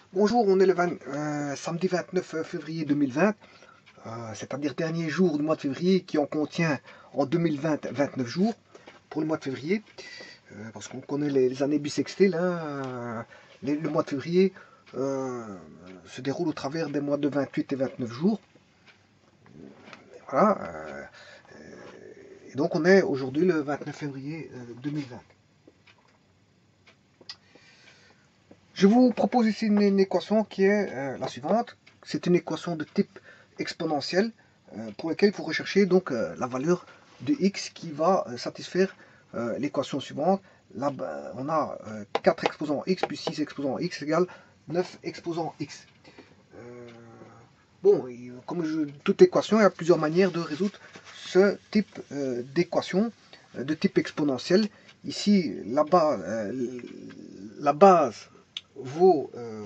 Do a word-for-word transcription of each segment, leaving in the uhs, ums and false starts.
Bonjour, on est le vingt, euh, samedi vingt-neuf février deux mille vingt, euh, c'est-à-dire dernier jour du mois de février qui en contient en deux mille vingt vingt-neuf jours pour le mois de février, euh, parce qu'on connaît les, les années bissextiles, hein, euh, les, le mois de février euh, se déroule au travers des mois de vingt-huit et vingt-neuf jours. Et voilà, euh, et donc on est aujourd'hui le vingt-neuf février euh, deux mille vingt. Je vous propose ici une, une équation qui est euh, la suivante. C'est une équation de type exponentiel euh, pour laquelle il faut rechercher donc euh, la valeur de x qui va euh, satisfaire euh, l'équation suivante. Là, ben, on a euh, quatre exposants x plus six exposants x égale neuf exposants x. Euh, bon, et, comme je, toute équation, il y a plusieurs manières de résoudre ce type euh, d'équation euh, de type exponentiel. Ici, la base, euh, la base vaut, euh,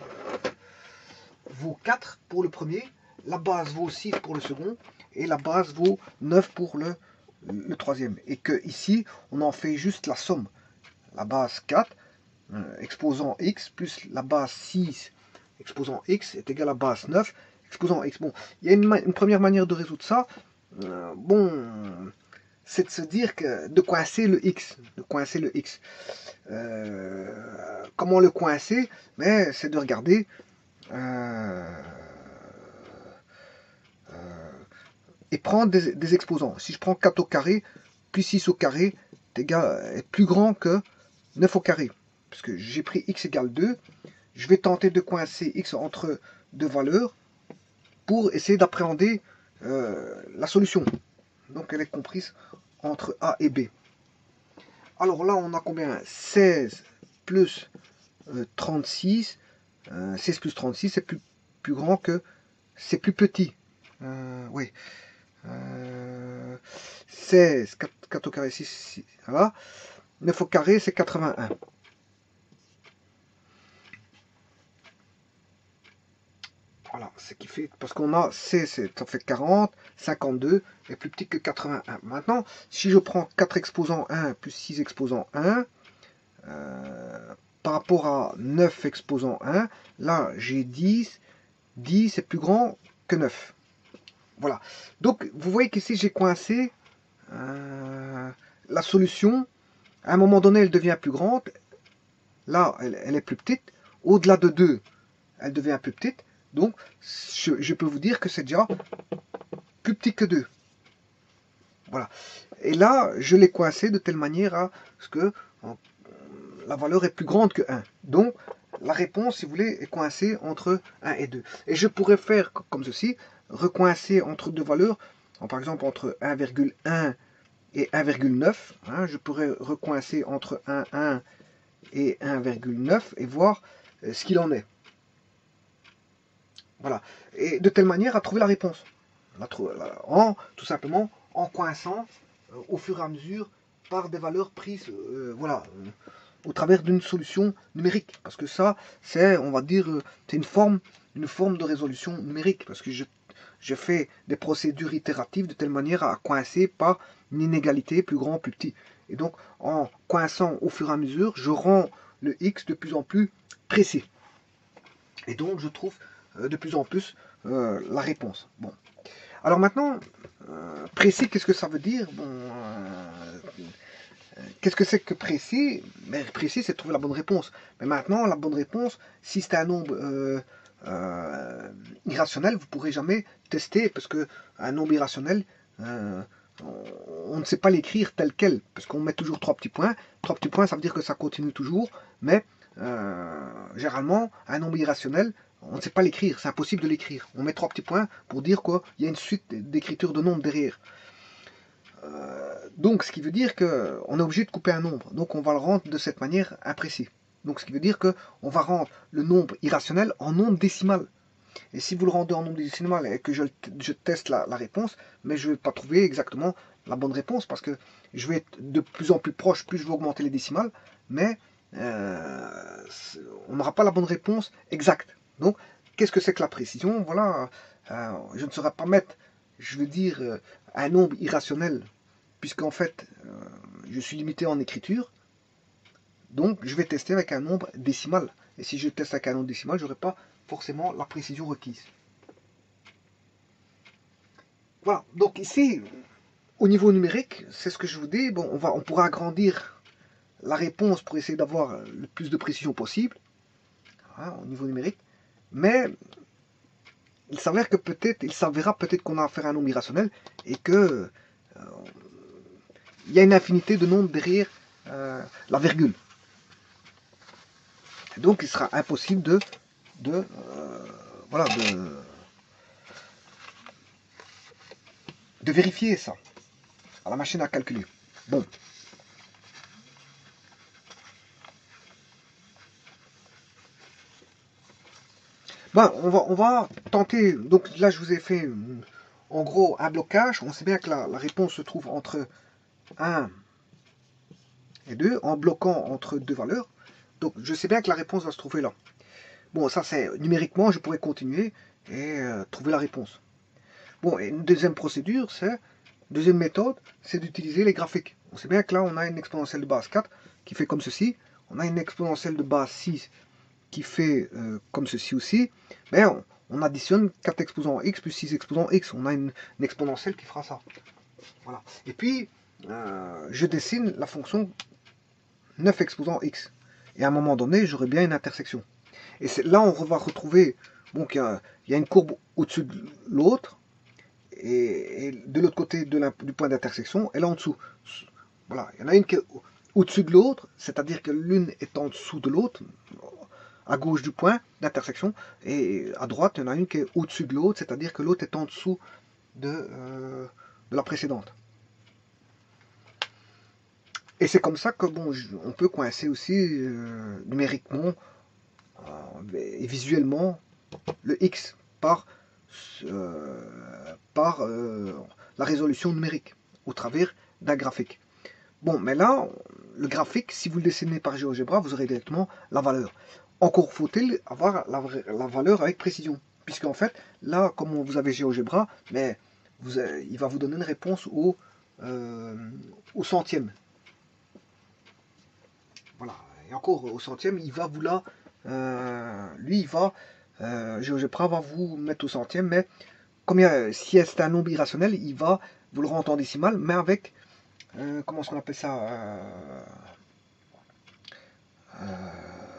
vaut quatre pour le premier, la base vaut six pour le second, et la base vaut neuf pour le, le troisième. Et que ici, on en fait juste la somme. La base quatre, euh, exposant x, plus la base six, exposant x, est égal à la base neuf, exposant x. Bon, il y a une, une première manière de résoudre ça. Euh, bon, c'est de se dire que de coincer le x, de coincer le x. Euh, comment le coincer? Mais c'est de regarder euh, euh, et prendre des, des exposants. Si je prends quatre au carré, plus six au carré est, égal, est plus grand que neuf au carré. Parce que j'ai pris x égale deux. Je vais tenter de coincer x entre deux valeurs pour essayer d'appréhender euh, la solution. Donc elle est comprise entre A et B. Alors là, on a combien? seize plus euh, trente-six. Euh, seize plus trente-six, c'est plus, plus grand que... C'est plus petit. Euh, oui. Euh, seize, quatre, quatre au carré, six, six, voilà. neuf au carré, c'est quatre-vingt-un. Voilà, ce qui fait, parce qu'on a seize, ça fait quarante, cinquante-deux, est plus petit que quatre-vingt-un. Maintenant, si je prends quatre exposants un plus six exposants un, euh, par rapport à neuf exposants un, là j'ai dix, dix est plus grand que neuf. Voilà, donc vous voyez qu'ici j'ai coincé euh, la solution. À un moment donné, elle devient plus grande, là elle, elle est plus petite, au-delà de deux, elle devient plus petite. Donc, je, je peux vous dire que c'est déjà plus petit que deux. Voilà. Et là, je l'ai coincé de telle manière à ce que la valeur est plus grande que un. Donc, la réponse, si vous voulez, est coincée entre un et deux. Et je pourrais faire comme ceci, recoincer entre deux valeurs, par exemple entre un virgule un et un virgule neuf. Hein, je pourrais recoincer entre un virgule un et un virgule neuf et voir ce qu'il en est. Voilà. Et de telle manière à trouver la réponse. En, tout simplement, en coinçant euh, au fur et à mesure par des valeurs prises, euh, voilà, euh, au travers d'une solution numérique. Parce que ça, c'est, on va dire, euh, c'est une forme, une forme de résolution numérique. Parce que je, je fais des procédures itératives de telle manière à coincer par une inégalité plus grand, plus petit. Et donc, en coinçant au fur et à mesure, je rends le x de plus en plus précis. Et donc, je trouve euh, de plus en plus euh, la réponse. Bon. Alors maintenant, euh, précis, qu'est-ce que ça veut dire? Bon, euh, qu'est-ce que c'est que précis? Mais précis, c'est trouver la bonne réponse. Mais maintenant, la bonne réponse, si c'est un nombre euh, euh, irrationnel, vous ne pourrez jamais tester, parce que un nombre irrationnel, euh, on ne sait pas l'écrire tel quel, parce qu'on met toujours trois petits points. Trois petits points, ça veut dire que ça continue toujours, mais euh, généralement, un nombre irrationnel, on ne sait pas l'écrire, c'est impossible de l'écrire. On met trois petits points pour dire qu'il y a une suite d'écriture de nombres derrière. Euh, donc, ce qui veut dire qu'on est obligé de couper un nombre. Donc, on va le rendre de cette manière imprécis. Donc, ce qui veut dire qu'on va rendre le nombre irrationnel en nombre décimal. Et si vous le rendez en nombre décimal et que je, je teste la, la réponse, mais je ne vais pas trouver exactement la bonne réponse parce que je vais être de plus en plus proche, plus je vais augmenter les décimales, mais euh, on n'aura pas la bonne réponse exacte. Donc, qu'est-ce que c'est que la précision? Voilà, euh, je ne saurais pas mettre, je veux dire, euh, un nombre irrationnel, puisqu'en fait, euh, je suis limité en écriture. Donc, je vais tester avec un nombre décimal. Et si je teste avec un nombre décimal, je n'aurai pas forcément la précision requise. Voilà, donc ici, au niveau numérique, c'est ce que je vous dis. Bon, on, va, on pourra agrandir la réponse pour essayer d'avoir le plus de précision possible, hein, au niveau numérique. Mais il s'avère que peut-être, il s'avérera peut-être qu'on a affaire à un nombre irrationnel et que euh, il y a une infinité de nombres derrière euh, la virgule. Et donc, il sera impossible de, de euh, voilà, de, de vérifier ça à la machine à calculer. Bon. Bon, on va, on va tenter. Donc là, je vous ai fait en gros un blocage. On sait bien que la, la réponse se trouve entre un et deux, en bloquant entre deux valeurs. Donc je sais bien que la réponse va se trouver là. Bon, ça c'est numériquement, je pourrais continuer et euh, trouver la réponse. Bon, et une deuxième procédure, c'est, deuxième méthode, c'est d'utiliser les graphiques. On sait bien que là, on a une exponentielle de base quatre qui fait comme ceci. On a une exponentielle de base six qui fait euh, comme ceci aussi. Mais on, on additionne quatre exposants x plus six exposants x. On a une, une exponentielle qui fera ça. Voilà. Et puis, euh, je dessine la fonction neuf exposants x. Et à un moment donné, j'aurai bien une intersection. Et là, on va retrouver, bon, qu'il y a, il y a une courbe au-dessus de l'autre, et, et de l'autre côté de la, du point d'intersection, elle est en dessous. Voilà, il y en a une qui est au-dessus de l'autre, c'est-à-dire que l'une est en dessous de l'autre, à gauche du point d'intersection, et à droite, il y en a une qui est au-dessus de l'autre, c'est-à-dire que l'autre est en dessous de, euh, de la précédente. Et c'est comme ça que bon, on peut coincer aussi euh, numériquement euh, et visuellement le x par, euh, par euh, la résolution numérique au travers d'un graphique. Bon, mais là, le graphique, si vous le dessinez par GeoGebra, vous aurez directement la valeur. Encore faut-il avoir la, la valeur avec précision. Puisqu'en fait, là, comme vous avez GeoGebra, mais vous, il va vous donner une réponse au, euh, au centième. Voilà. Et encore au centième, il va vous là, euh, lui, il va, euh, GeoGebra va vous mettre au centième, mais comme il y a, si c'est un nombre irrationnel, il va vous le rendre en décimal, mais avec, euh, comment est-ce qu'on appelle ça euh, euh,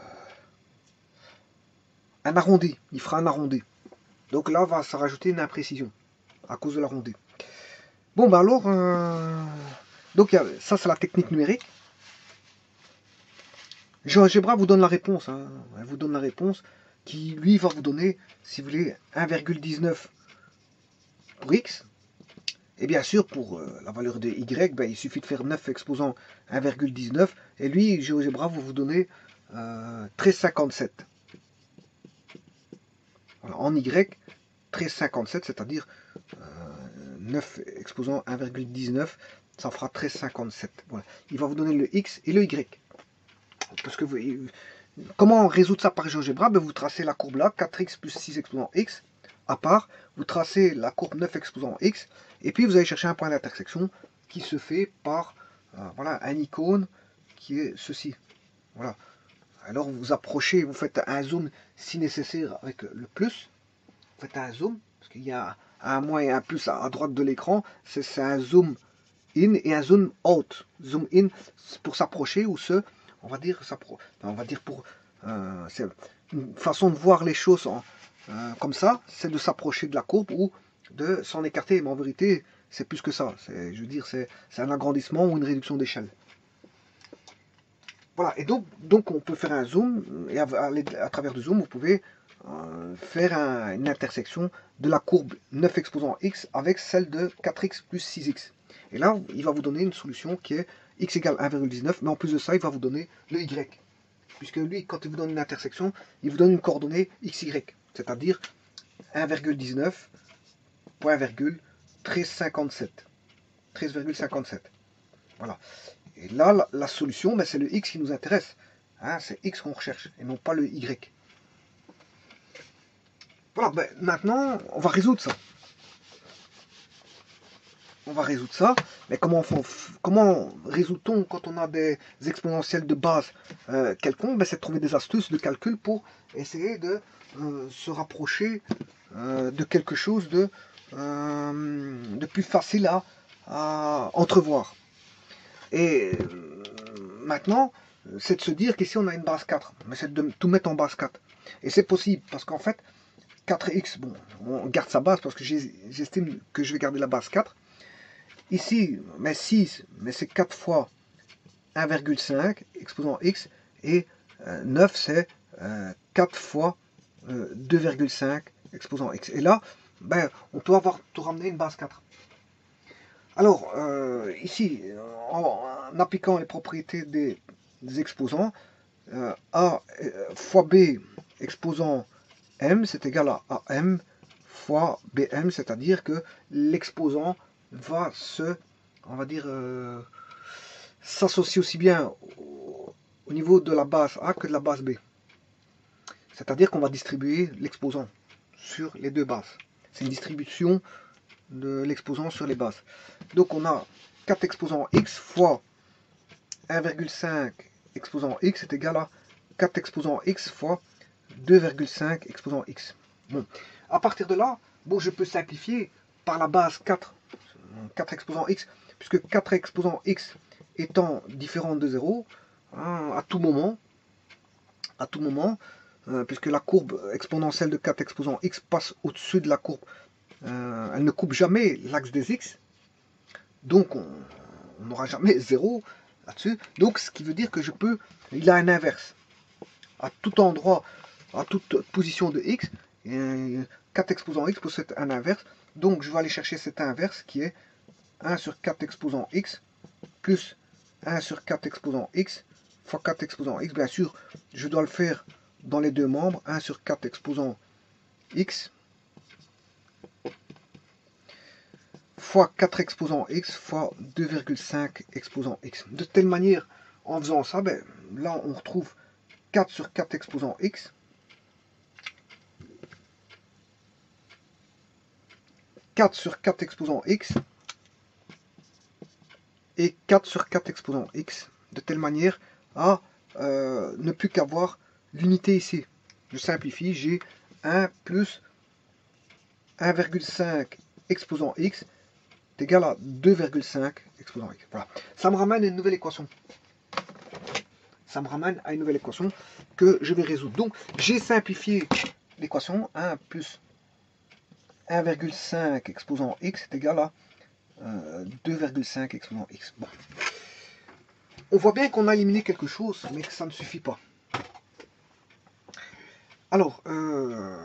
un arrondi. Il fera un arrondi. Donc là, va se rajouter une imprécision à cause de l'arrondi. Bon, bah alors, euh, donc ça, c'est la technique numérique. GeoGebra vous donne la réponse. Hein. Elle vous donne la réponse qui, lui, va vous donner, si vous voulez, un virgule dix-neuf pour x. Et bien sûr, pour euh, la valeur de y, ben, il suffit de faire neuf exposant un virgule dix-neuf. Et lui, GeoGebra va vous donner euh, treize virgule cinquante-sept. Voilà, en y, treize virgule cinquante-sept, c'est-à-dire euh, neuf exposant un virgule dix-neuf, ça fera treize virgule cinquante-sept. Voilà. Il va vous donner le x et le y. Parce que vous, comment résoudre ça par GeoGebra? Ben, vous tracez la courbe là, quatre x plus six exposant x, à part, vous tracez la courbe neuf exposant x, et puis vous allez chercher un point d'intersection qui se fait par euh, voilà, un icône qui est ceci. Voilà. Alors vous approchez, vous faites un zoom si nécessaire avec le plus, vous faites un zoom, parce qu'il y a un moins et un plus à droite de l'écran, c'est un zoom in et un zoom out. Zoom in pour s'approcher ou se, on va dire, on va dire pour, euh, c'est une façon de voir les choses en, euh, comme ça, c'est de s'approcher de la courbe ou de s'en écarter, mais en vérité, c'est plus que ça. Je veux dire, c'est un agrandissement ou une réduction d'échelle. Voilà, et donc, donc on peut faire un zoom, et à, à, à travers le zoom, vous pouvez euh, faire un, une intersection de la courbe neuf exposant x avec celle de quatre x plus six x. Et là, il va vous donner une solution qui est x égale un virgule dix-neuf, mais en plus de ça, il va vous donner le y. Puisque lui, quand il vous donne une intersection, il vous donne une coordonnée xy, c'est-à-dire un virgule dix-neuf, point virgule, treize virgule cinquante-sept. treize virgule cinquante-sept. Voilà. Et là, la, la solution, ben, c'est le x qui nous intéresse. Hein, c'est x qu'on recherche, et non pas le y. Voilà, ben, maintenant, on va résoudre ça. on va résoudre ça. Mais comment, on, comment résout-on quand on a des exponentielles de base euh, quelconques? Ben, c'est de trouver des astuces de calcul pour essayer de euh, se rapprocher euh, de quelque chose de, euh, de plus facile à, à entrevoir. Et euh, maintenant, c'est de se dire qu'ici on a une base quatre, mais c'est de tout mettre en base quatre. Et c'est possible, parce qu'en fait, quatre x, bon, on garde sa base parce que j'estime que je vais garder la base quatre. Ici, mais six, mais c'est quatre fois un virgule cinq exposant x, et euh, neuf, c'est euh, quatre fois euh, deux virgule cinq exposant x. Et là, ben, on peut avoir tout ramener une base quatre. Alors, euh, ici, en, en appliquant les propriétés des, des exposants, euh, A euh, fois B exposant M, c'est égal à A M fois B M, c'est-à-dire que l'exposant va se, on va dire, euh, s'associer aussi bien au, au niveau de la base A que de la base B. C'est-à-dire qu'on va distribuer l'exposant sur les deux bases. C'est une distribution de l'exposant sur les bases. Donc on a quatre exposants x fois un virgule cinq exposant x est égal à quatre exposants x fois deux virgule cinq exposant x. Bon, à partir de là, bon, je peux simplifier par la base quatre, quatre exposants x, puisque quatre exposants x étant différents de zéro, hein, à tout moment, à tout moment, euh, puisque la courbe exponentielle de quatre exposants x passe au-dessus de la courbe, euh, elle ne coupe jamais l'axe des x, donc on n'aura jamais zéro là-dessus. Donc ce qui veut dire que je peux, il a un inverse. À tout endroit, à toute position de x, quatre exposants x possèdent un inverse. Donc je vais aller chercher cet inverse qui est un sur quatre exposants x plus un sur quatre exposants x fois quatre exposants x. Bien sûr, je dois le faire dans les deux membres. un sur quatre exposants x fois quatre exposants x fois deux virgule cinq exposants x. De telle manière, en faisant ça, ben, là on retrouve quatre sur quatre exposants x. quatre sur quatre exposants x et quatre sur quatre exposants x, de telle manière à euh, ne plus qu'avoir l'unité ici. Je simplifie, j'ai un plus un virgule cinq exposant x est égal à deux virgule cinq exposant x. Voilà. Ça me ramène à une nouvelle équation. Ça me ramène à une nouvelle équation que je vais résoudre. Donc j'ai simplifié l'équation. un plus un virgule cinq exposant x est égal à euh, deux virgule cinq exposant x. Bon. On voit bien qu'on a éliminé quelque chose, mais que ça ne suffit pas. Alors, euh,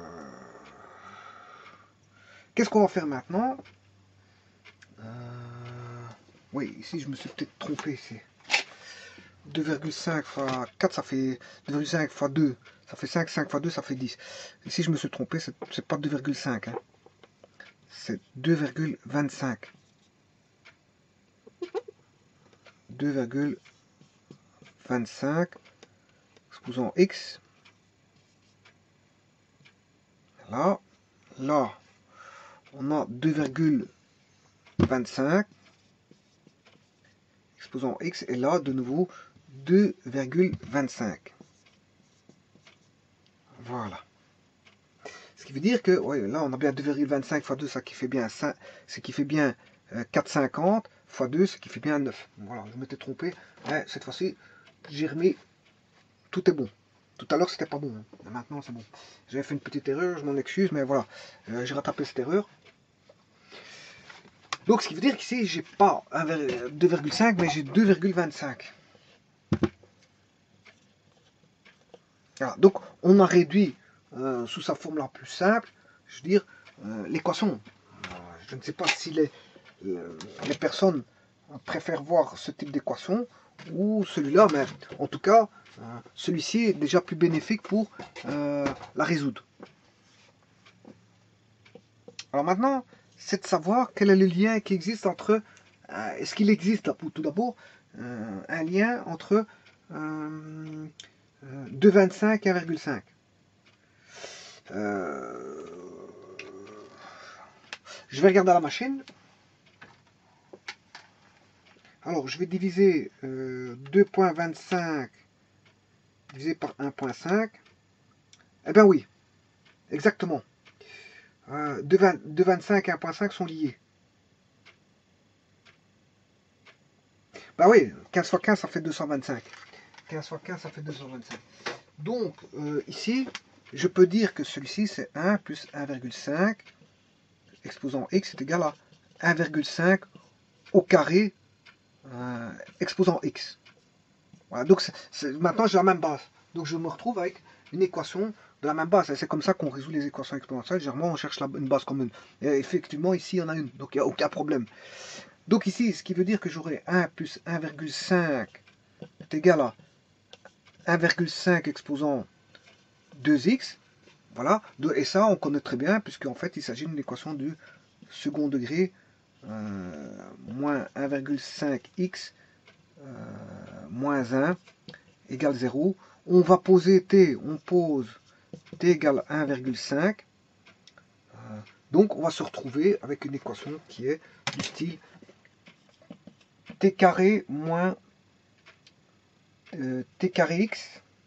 qu'est-ce qu'on va faire maintenant? euh, Oui, ici je me suis peut-être trompé. C'est deux virgule cinq fois quatre, ça fait deux virgule cinq fois deux, ça fait cinq, cinq fois deux, ça fait dix. Ici je me suis trompé, c'est pas deux virgule cinq, hein. C'est deux virgule vingt-cinq. deux virgule vingt-cinq exposant x. Là, là, on a deux virgule vingt-cinq exposant x, et là, de nouveau, deux virgule vingt-cinq. Voilà. Ce qui veut dire que, ouais, là, on a bien deux virgule vingt-cinq fois deux, ça qui fait bien cinq, ce qui fait bien euh, quatre virgule cinquante fois deux, ce qui fait bien neuf. Voilà, je m'étais trompé. Mais cette fois-ci, j'ai remis, tout est bon. Tout à l'heure, c'était pas bon. Hein. Maintenant, c'est bon. J'avais fait une petite erreur, je m'en excuse, mais voilà. Euh, j'ai rattrapé cette erreur. Donc, ce qui veut dire qu'ici, j'ai pas deux virgule cinq, mais j'ai deux virgule vingt-cinq. Voilà. Donc, on a réduit euh, sous sa forme la plus simple, je veux dire, euh, l'équation. Euh, je ne sais pas si les, euh, les personnes préfèrent voir ce type d'équation ou celui-là, mais en tout cas, euh, celui-ci est déjà plus bénéfique pour euh, la résoudre. Alors maintenant, c'est de savoir quel est le lien qui existe entre, euh, est-ce qu'il existe tout d'abord euh, un lien entre euh, deux virgule vingt-cinq et un virgule cinq. Euh, je vais regarder à la machine. Alors, je vais diviser euh, deux virgule vingt-cinq divisé par un virgule cinq. Eh bien oui, exactement. Euh, deux virgule vingt-cinq et un virgule cinq sont liés. Bah oui, quinze fois quinze, ça fait deux cent vingt-cinq. quinze fois quinze, ça fait deux cent vingt-cinq. Donc, euh, ici, je peux dire que celui-ci, c'est un plus un virgule cinq, exposant x est égal à un virgule cinq au carré, euh, exposant x. Voilà, donc c'est, c'est, maintenant, j'ai la même base. Donc, je me retrouve avec une équation de la même base. C'est comme ça qu'on résout les équations exponentielles. Généralement, on cherche la, une base commune. Et effectivement, ici, il y en a une. Donc, il n'y a aucun problème. Donc, ici, ce qui veut dire que j'aurai un plus un virgule cinq est égal à un virgule cinq exposant deux x. Voilà. Et ça, on connaît très bien, puisqu'en fait, il s'agit d'une équation du second degré, euh, moins un virgule cinq x euh, moins un égale zéro. On va poser t, on pose t égale un virgule cinq. Euh, donc, on va se retrouver avec une équation qui est du style t carré moins euh, t carré x.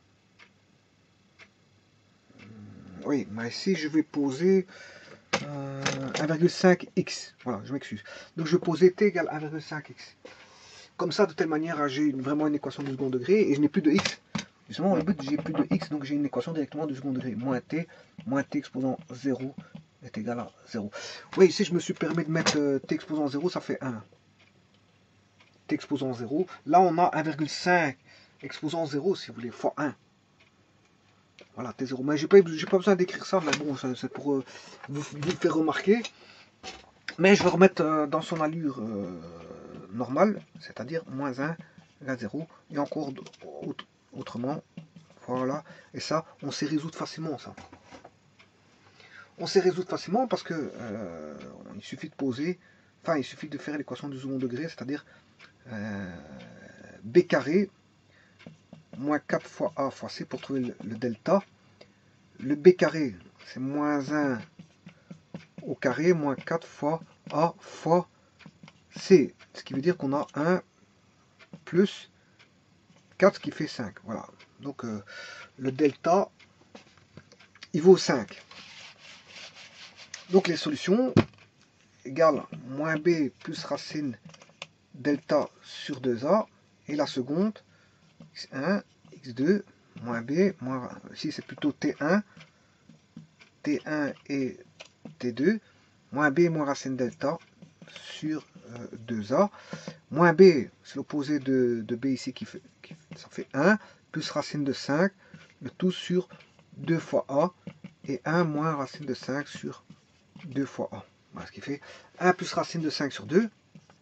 Oui, mais ici, je vais poser euh, un virgule cinq x. Voilà, je m'excuse. Donc, je vais poser t égale un virgule cinq x. Comme ça, de telle manière, j'ai vraiment une équation du second degré et je n'ai plus de x. Justement, le but, j'ai plus de x, donc j'ai une équation directement du second degré. Moins t, moins t exposant zéro est égal à zéro. Oui, ici, je me suis permis de mettre euh, t exposant zéro, ça fait un. T exposant zéro. Là, on a un virgule cinq exposant zéro, si vous voulez, fois un. Voilà, t zéro. Mais j'ai pas, pas besoin d'écrire ça, mais bon, c'est pour euh, vous, vous faire remarquer. Mais je vais remettre euh, dans son allure euh, normale, c'est-à-dire moins un égale zéro. Et encore autrement, voilà. Et ça, on sait résoudre facilement, ça. On sait résoudre facilement parce que euh, il suffit de poser, enfin, il suffit de faire l'équation du second degré, c'est-à-dire euh, b carré moins quatre fois a fois c pour trouver le, le delta. Le b carré, c'est moins un au carré moins quatre fois a fois c. Ce qui veut dire qu'on a un plus quatre, ce qui fait cinq. Voilà. Donc euh, le delta, il vaut cinq. Donc les solutions égale moins b plus racine delta sur deux a. Et la seconde, x un, x deux, moins b, moins, ici c'est plutôt t un, t un et t deux, moins b moins racine delta sur euh, deux a. Moins b, c'est l'opposé de, de b ici, qui fait, qui, ça fait un, plus racine de cinq, le tout sur deux fois a, et un moins racine de cinq sur deux fois a. Voilà, ce qui fait un plus racine de cinq sur deux,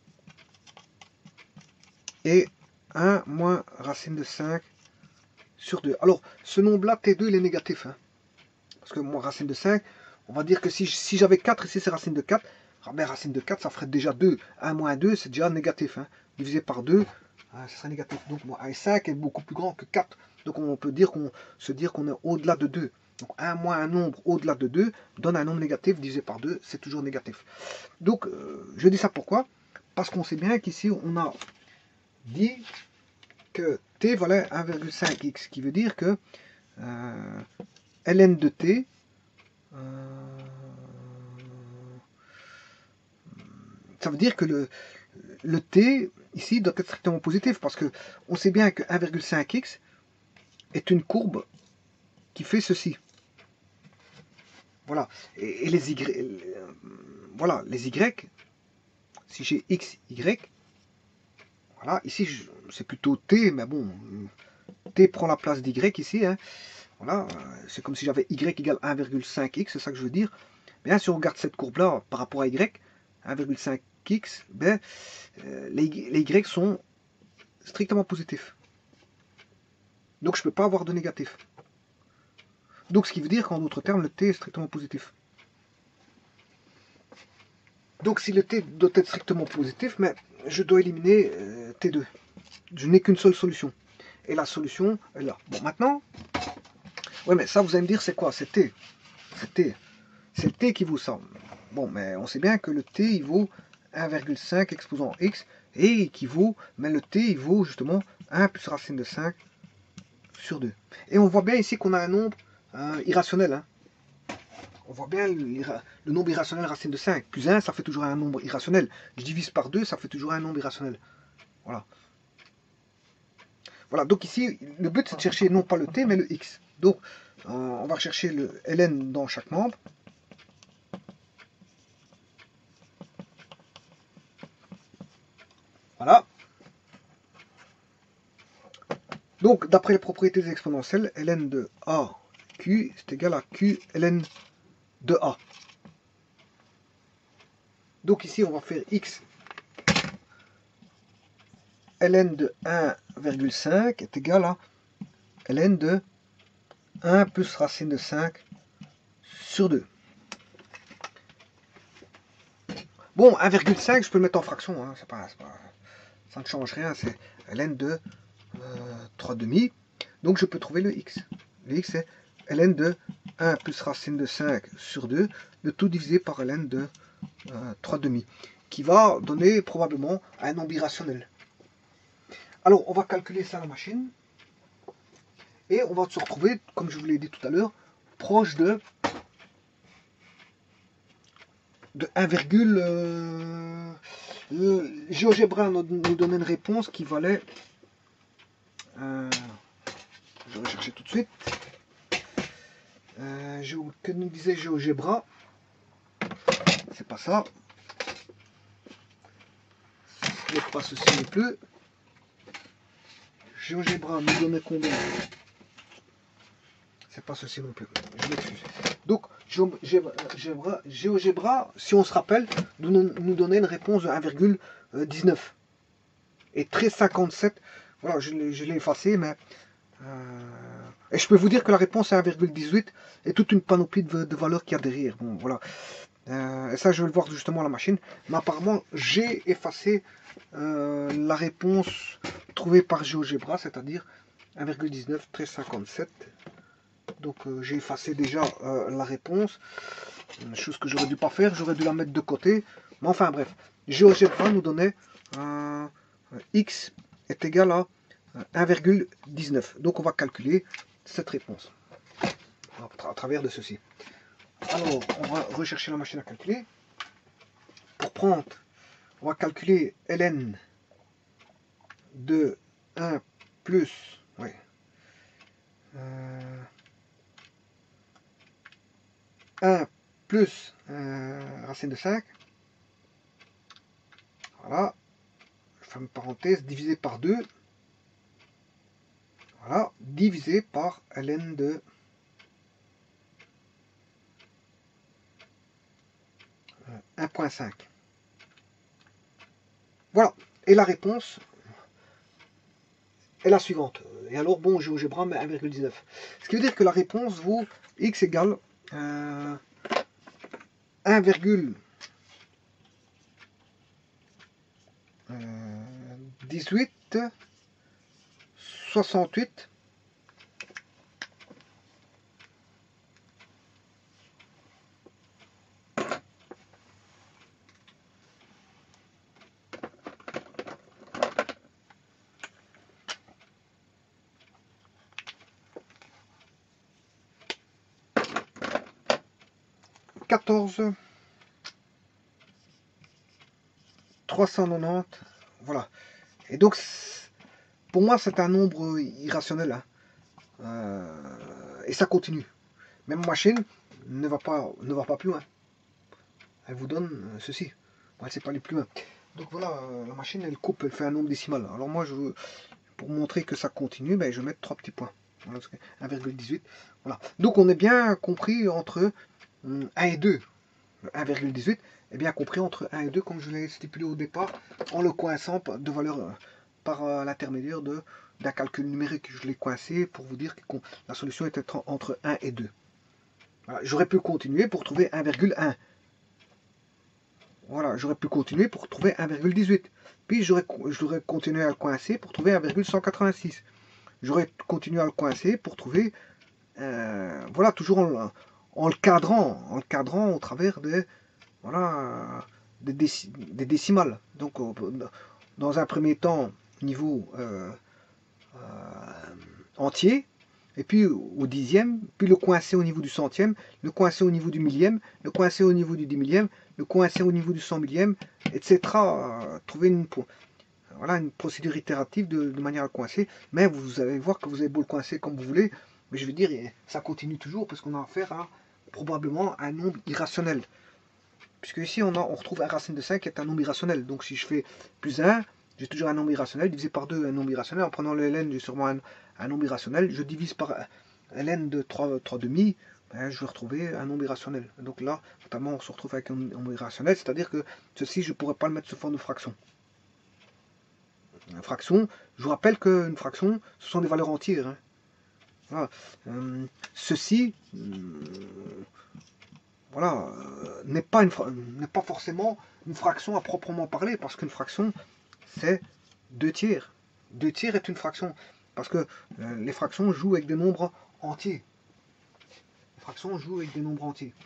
et un moins racine de cinq sur deux. Alors, ce nombre-là, t deux, il est négatif. Hein, parce que moins racine de cinq, on va dire que si, si j'avais quatre, ici c'est racine de quatre, ah ben, racine de quatre, ça ferait déjà deux. un moins deux, c'est déjà négatif. Hein. Divisé par deux, hein, ça serait négatif. Donc, moi, cinq est beaucoup plus grand que quatre. Donc, on peut dire qu'on se dire qu'on est au-delà de deux. Donc, un moins un nombre au-delà de deux donne un nombre négatif divisé par deux, c'est toujours négatif. Donc, euh, je dis ça pourquoi? Parce qu'on sait bien qu'ici, on a dit que t valait un virgule cinq x, qui veut dire que euh, ln de t, euh, ça veut dire que le, le t, ici, doit être strictement positif, parce que on sait bien que un virgule cinq x est une courbe qui fait ceci. Voilà. Et, et les y, euh, voilà, les y, si j'ai x, y, voilà, ici c'est plutôt t, mais bon, t prend la place d'y ici, hein. Voilà, c'est comme si j'avais y égale un virgule cinq x, c'est ça que je veux dire. Bien, si on regarde cette courbe-là par rapport à y, un virgule cinq x, ben, euh, les, les y sont strictement positifs. Donc je ne peux pas avoir de négatif. Donc ce qui veut dire qu'en d'autres termes, le t est strictement positif. Donc si le t doit être strictement positif, mais je dois éliminer euh, t deux. Je n'ai qu'une seule solution. Et la solution est là. Bon, maintenant, ouais, mais ça, vous allez me dire, c'est quoi? C'est t. C'est t. C'est le t qui vaut ça. Bon, mais on sait bien que le t, il vaut un virgule cinq exposant x, et qui vaut, mais le t il vaut justement un plus racine de cinq sur deux. Et on voit bien ici qu'on a un nombre euh, irrationnel. Hein. On voit bien le, le nombre irrationnel racine de cinq. Plus un, ça fait toujours un nombre irrationnel. Je divise par deux, ça fait toujours un nombre irrationnel. Voilà. Voilà, donc ici, le but c'est de chercher non pas le t, mais le x. Donc, euh, on va rechercher le ln dans chaque membre. Voilà. Donc, d'après les propriétés des exponentielles, ln de a, q, c'est égal à q ln de a. Donc ici, on va faire x ln de un virgule cinq est égal à ln de un plus racine de cinq sur deux. Bon, un virgule cinq, je peux le mettre en fraction, hein, c'est pas, pas, ça ne change rien, c'est ln de euh, trois demi. Donc je peux trouver le x. Le x c'est ln de un plus racine de cinq sur deux, le tout divisé par ln de euh, trois demi, qui va donner probablement un nombre irrationnel. Alors, on va calculer ça à la machine. Et on va se retrouver, comme je vous l'ai dit tout à l'heure, proche de, de un, euh, GeoGebra nous, nous donnait une réponse qui valait... Euh, je vais chercher tout de suite. Euh, que nous disait GeoGebra? C'est pas ça. Ce n'est pas ceci non plus. GeoGebra nous donnait combien? C'est pas ceci non plus. Je m'excuse. Donc, GeoGebra, GeoGebra, si on se rappelle, nous, nous donnait une réponse de un virgule dix-neuf. Et treize virgule cinquante-sept. Voilà, je l'ai effacé, mais... Euh, et je peux vous dire que la réponse est un virgule dix-huit et toute une panoplie de, de valeurs qu'il y a derrière. Bon, voilà. Euh, et ça, je vais le voir justement à la machine. Mais apparemment, j'ai effacé euh, la réponse trouvée par GeoGebra, c'est-à-dire un virgule dix-neuf, treize virgule cinquante-sept. Donc euh, j'ai effacé déjà euh, la réponse, une chose que j'aurais dû pas faire, j'aurais dû la mettre de côté. Mais enfin bref, GeoGebra nous donnait euh, x est égal à un virgule dix-neuf. Donc on va calculer cette réponse à travers de ceci. Alors on va rechercher la machine à calculer. Pour prendre, on va calculer ln de un plus, ouais, euh, un plus euh, racine de cinq, voilà, ferme parenthèse, divisé par deux, voilà, divisé par ln de euh, un virgule cinq. Voilà, et la réponse est la suivante. Et alors, bon, GeoGebra met un virgule dix-neuf. Ce qui veut dire que la réponse vaut x égale euh, un virgule dix-huit soixante-huit quatorze trois cent quatre-vingt-dix. Voilà. Et donc, pour moi, c'est un nombre irrationnel. Hein. Euh, et ça continue. Même ma machine ne va pas, ne va pas plus loin. Elle vous donne ceci. Bon, elle ne sait pas aller plus loin. Donc voilà, la machine, elle coupe, elle fait un nombre décimal. Alors moi, je veux, pour montrer que ça continue, ben, je vais mettre trois petits points. Voilà, un virgule dix-huit. Voilà. Donc on est bien compris entre un et deux. un virgule dix-huit est bien compris entre un et deux, comme je l'ai stipulé au départ, en le coinçant de valeur par l'intermédiaire d'un calcul numérique. Je l'ai coincé pour vous dire que la solution était entre un et deux. Voilà. J'aurais pu continuer pour trouver un virgule un. Voilà, j'aurais pu continuer pour trouver un virgule dix-huit. Puis j'aurais continué à le coincer pour trouver un virgule cent quatre-vingt-six. J'aurais continué à le coincer pour trouver, euh, voilà, toujours en, en le cadrant, en le cadrant au travers des, voilà, des, déci des décimales. Donc on, dans un premier temps niveau euh, euh, entier, et puis au dixième, puis le coincer au niveau du centième, le coincer au niveau du millième, le coincer au niveau du dix millième, le coincer au niveau du cent millième, et cetera. Trouver une, voilà, une procédure itérative de, de manière à le coincer, mais vous allez voir que vous avez beau le coincer comme vous voulez, mais je veux dire, ça continue toujours parce qu'on a affaire à probablement un nombre irrationnel. Puisque ici, on, a, on retrouve un racine de cinq qui est un nombre irrationnel. Donc si je fais plus un, j'ai toujours un nombre irrationnel, divisé par deux, un nombre irrationnel. En prenant le ln, j'ai sûrement un, un nombre irrationnel. Je divise par ln de trois, trois demi, ben, je vais retrouver un nombre irrationnel. Donc là, notamment, on se retrouve avec un nombre irrationnel, c'est-à-dire que ceci, je ne pourrais pas le mettre sous forme de fraction. Une fraction, je vous rappelle qu'une fraction, ce sont des valeurs entières. Hein. Voilà. Euh, ceci, euh, voilà, euh, n'est pas, une, n'est pas forcément une fraction à proprement parler, parce qu'une fraction, c'est deux tiers. deux tiers est une fraction, parce que euh, les fractions jouent avec des nombres entiers. Les fractions jouent avec des nombres entiers.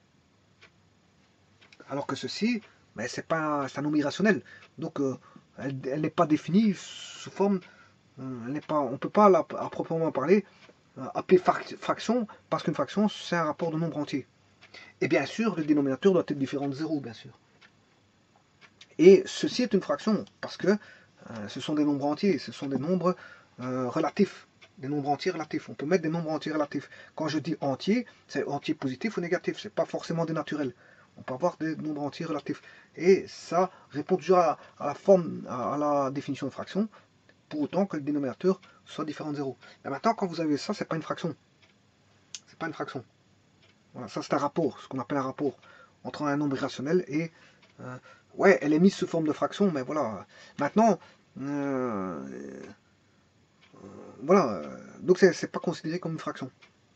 Alors que ceci, ben, c'est pas, c'est un nombre irrationnel. Donc, euh, elle n'est pas définie sous forme, euh, elle pas, on ne peut pas, la, à proprement parler, euh, appeler fraction, parce qu'une fraction, c'est un rapport de nombre entier. Et bien sûr, le dénominateur doit être différent de zéro, bien sûr. Et ceci est une fraction, parce que euh, ce sont des nombres entiers, ce sont des nombres euh, relatifs, des nombres entiers relatifs. On peut mettre des nombres entiers relatifs. Quand je dis entier, c'est entier positif ou négatif, c'est pas forcément des naturels. On peut avoir des nombres entiers relatifs. Et ça répond toujours à, à la forme, à, à la définition de fraction, pour autant que le dénominateur soit différent de zéro. Et maintenant, quand vous avez ça, c'est pas une fraction. C'est pas une fraction. Voilà, ça c'est un rapport, ce qu'on appelle un rapport entre un nombre irrationnel et... Euh, ouais, elle est mise sous forme de fraction, mais voilà. Maintenant, euh, euh, voilà, donc c'est pas considéré comme une fraction.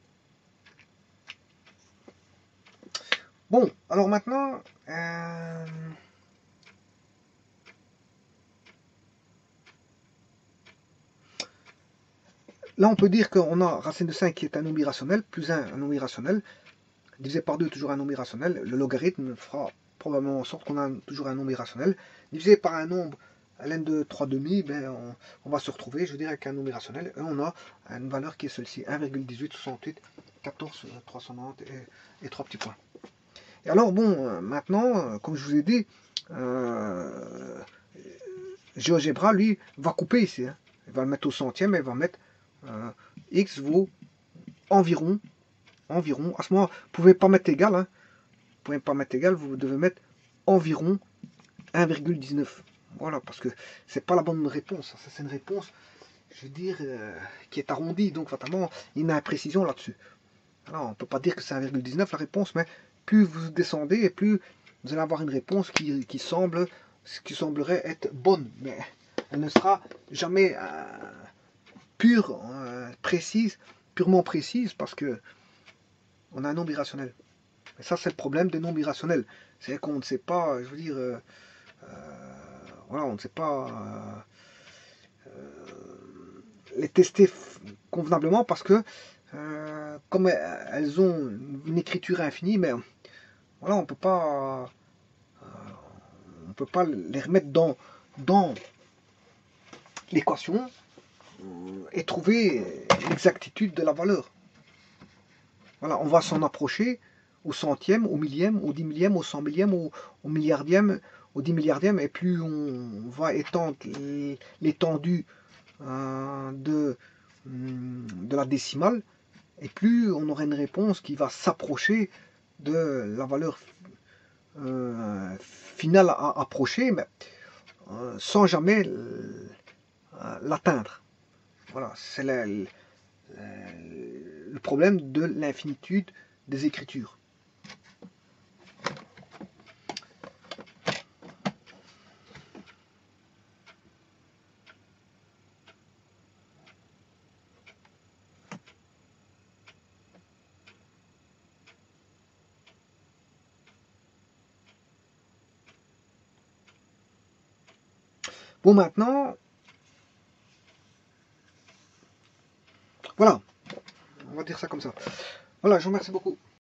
Bon, alors maintenant... Euh, là, on peut dire qu'on a racine de cinq qui est un nombre irrationnel, plus un, un nombre irrationnel, divisé par deux, toujours un nombre irrationnel. Le logarithme fera probablement en sorte qu'on a toujours un nombre irrationnel. Divisé par un nombre ln de trois demi, ben on, on va se retrouver, je veux dire, avec un nombre irrationnel. Et on a une valeur qui est celle-ci, un virgule dix-huit soixante-huit quatorze trois cent quatre-vingt-dix et, et trois petits points. Et alors, bon, maintenant, comme je vous ai dit, euh, GeoGebra, lui, va couper ici. Hein. Il va le mettre au centième et il va mettre euh, x vaut environ environ, à ce moment, vous ne pouvez pas mettre égal, hein. Vous pouvez pas mettre égal, vous devez mettre environ un virgule dix-neuf. Voilà, parce que c'est pas la bonne réponse. Ça, c'est une réponse, je veux dire, euh, qui est arrondie, donc fatalement, il y a une imprécision là-dessus. Alors, on ne peut pas dire que c'est un virgule dix-neuf la réponse, mais plus vous descendez, et plus vous allez avoir une réponse qui, qui semble, qui semblerait être bonne, mais elle ne sera jamais euh, pure, euh, précise, purement précise, parce que on a un nombre irrationnel. Et ça, c'est le problème des nombres irrationnels. C'est qu'on ne sait pas, je veux dire, euh, euh, voilà, on ne sait pas euh, euh, les tester convenablement parce que, euh, comme elles ont une écriture infinie, mais voilà, on peut pas, euh, on peut pas les remettre dans, dans l'équation et trouver l'exactitude de la valeur. Voilà, on va s'en approcher au centième, au millième, au dix millième, au cent millième, au, au milliardième, au dix milliardième, et plus on va étendre l'étendue euh, de, de la décimale, et plus on aura une réponse qui va s'approcher de la valeur euh, finale à approcher, mais euh, sans jamais l'atteindre. Voilà, c'est le, le problème de l'infinitude des écritures. Bon, maintenant, voilà, on va dire ça comme ça. Voilà, je vous remercie beaucoup.